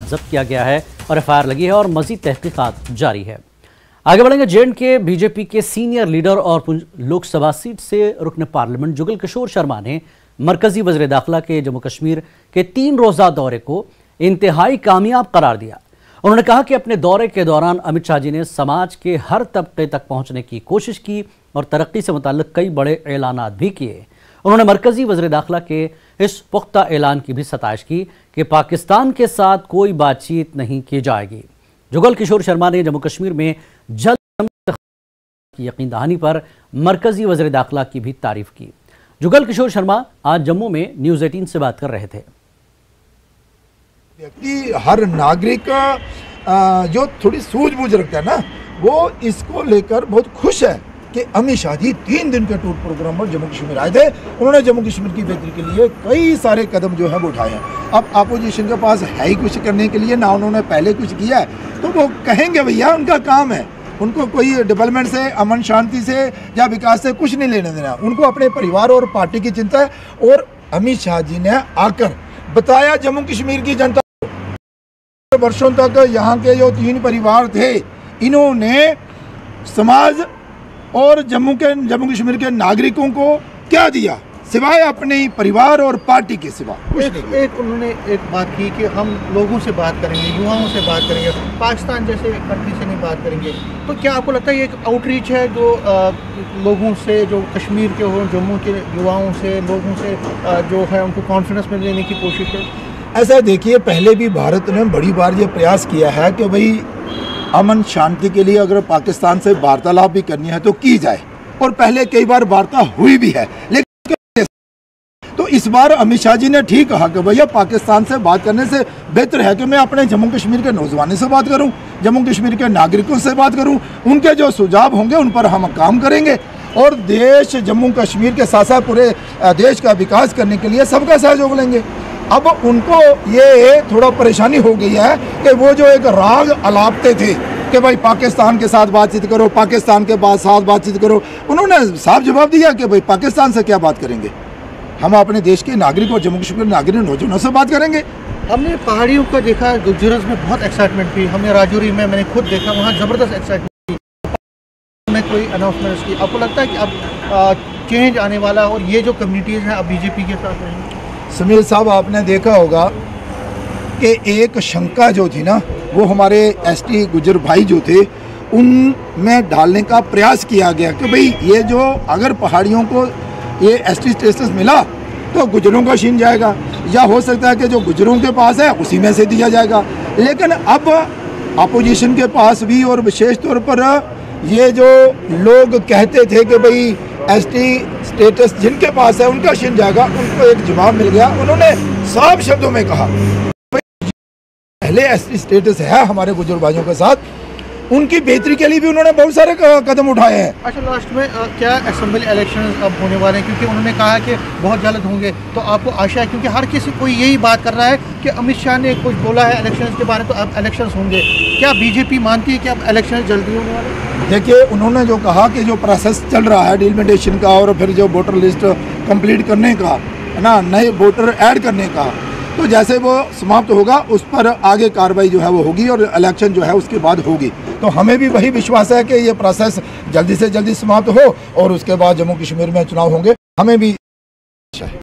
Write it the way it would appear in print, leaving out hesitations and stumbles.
जब्त किया गया है और एफआईआर लगी है और मजीद तहकीकात जारी है। आगे बढ़ेंगे। जे.एंड.के बीजेपी के सीनियर लीडर और लोकसभा सीट से रुकन पार्लियामेंट जुगल किशोर शर्मा ने मरकजी वज़ीर दाखिला के जम्मू कश्मीर के 3 रोज़ा दौरे को इंतहाई कामयाब करार दिया। उन्होंने कहा कि अपने दौरे के दौरान अमित शाह जी ने समाज के हर तबके तक पहुंचने की कोशिश की और तरक्की से मुताल्लिक कई बड़े ऐलानात भी किए। उन्होंने मरकजी वज़ीर दाखिला के इस पुख्ता ऐलान की भी सताइश की कि पाकिस्तान के साथ कोई बातचीत नहीं की जाएगी। जुगल किशोर शर्मा ने जम्मू कश्मीर में जल्द की यकीन दहानी पर मरकजी वज़ीर दाखिला की भी तारीफ की। जुगल किशोर शर्मा आज जम्मू में न्यूज़ 18 से बात कर रहे थे। व्यक्ति हर नागरिक जो थोड़ी सूझबूझ रखता है ना, वो इसको लेकर बहुत खुश है कि अमित शाह जी 3 दिन के टूर प्रोग्राम पर जम्मू कश्मीर आए थे। उन्होंने जम्मू कश्मीर की बेहतरी के लिए कई सारे कदम जो है वो उठाए हैं। अब अपोजिशन के पास है ही कुछ करने के लिए ना, उन्होंने पहले कुछ किया है तो वो कहेंगे भैया उनका काम है, उनको कोई डेवलपमेंट से, अमन शांति से या विकास से कुछ नहीं लेने देना, उनको अपने परिवार और पार्टी की चिंता है। और अमित शाह जी ने आकर बताया जम्मू कश्मीर की जनता, वर्षों तक यहाँ के जो 3 परिवार थे इन्होंने समाज और जम्मू कश्मीर के नागरिकों को क्या दिया सिवाय अपने ही परिवार और पार्टी के सिवा कुछ नहीं। उन्होंने एक बात की कि हम लोगों से बात करेंगे, युवाओं से बात करेंगे, पाकिस्तान जैसे कंट्री से नहीं बात करेंगे। तो क्या आपको लगता है ये एक आउटरीच है जो लोगों से, जो कश्मीर के हो, जम्मू के युवाओं से, लोगों से जो है उनको कॉन्फिडेंस में लेने की कोशिश है? ऐसा देखिए, पहले भी भारत ने बड़ी बार ये प्रयास किया है कि भाई अमन शांति के लिए अगर पाकिस्तान से वार्तालाप भी करनी है तो की जाए, और पहले कई बार वार्ता हुई भी है। लेकिन तो इस बार अमित शाह जी ने ठीक कहा कि भैया पाकिस्तान से बात करने से बेहतर है कि मैं अपने जम्मू कश्मीर के नौजवानों से बात करूं, जम्मू कश्मीर के नागरिकों से बात करूं, उनके जो सुझाव होंगे उन पर हम काम करेंगे और देश जम्मू कश्मीर के साथ साथ पूरे देश का विकास करने के लिए सबका सहयोग लेंगे। अब उनको ये थोड़ा परेशानी हो गई है कि वो जो एक राग अलापते थे कि भाई पाकिस्तान के साथ बातचीत करो, पाकिस्तान के साथ बातचीत करो, उन्होंने साफ जवाब दिया कि भाई पाकिस्तान से क्या बात करेंगे, हम अपने देश के नागरिक और जम्मू कश्मीर के नागरिक नौजवानों से बात करेंगे। हमने पहाड़ियों का देखा, गुजरात में बहुत एक्साइटमेंट थी, हमने राजौरी में मैंने खुद देखा, वहाँ ज़बरदस्त एक्साइटमेंट थी, में कोई अनाउंसमेंट की। आपको लगता है कि अब चेंज आने वाला और ये जो कम्युनिटीज़ हैं अब बीजेपी के साथ रहेंगी? सुनील साहब, आपने देखा होगा कि एक शंका जो थी ना, वो हमारे एसटी गुजर भाई जो थे उनमें डालने का प्रयास किया गया कि भाई ये जो अगर पहाड़ियों को ये एसटी स्टेटस मिला तो गुजरों का छीन जाएगा, या हो सकता है कि जो गुजरों के पास है उसी में से दिया जाएगा। लेकिन अब अपोजिशन के पास भी और विशेष तौर पर ये जो लोग कहते थे कि भाई एसटी स्टेटस जिनके पास है उनका छीन जाएगा, उनको एक जवाब मिल गया। उन्होंने साफ शब्दों में कहा पहले एसटी स्टेटस है हमारे गुजर भाइयों के साथ, उनकी बेहतरी के लिए भी उन्होंने बहुत सारे कदम उठाए हैं। अच्छा, लास्ट में क्या असेंबली इलेक्शन अब होने वाले हैं, क्योंकि उन्होंने कहा कि बहुत जल्द होंगे, तो आपको आशा है, क्योंकि हर किसी कोई यही बात कर रहा है कि अमित शाह ने कुछ बोला है इलेक्शन के बारे में, तो अब इलेक्शन होंगे, क्या बीजेपी मानती है कि अब इलेक्शन जल्दी होने वाले? देखिए, उन्होंने जो कहा कि जो प्रोसेस चल रहा है डिलिमिटेशन का और फिर जो वोटर लिस्ट कंप्लीट करने का है ना, नए वोटर ऐड करने का, तो जैसे वो समाप्त होगा उस पर आगे कार्रवाई जो है वो होगी और इलेक्शन जो है उसके बाद होगी। तो हमें भी वही विश्वास है कि ये प्रोसेस जल्दी से जल्दी समाप्त हो और उसके बाद जम्मू कश्मीर में चुनाव होंगे। हमें भी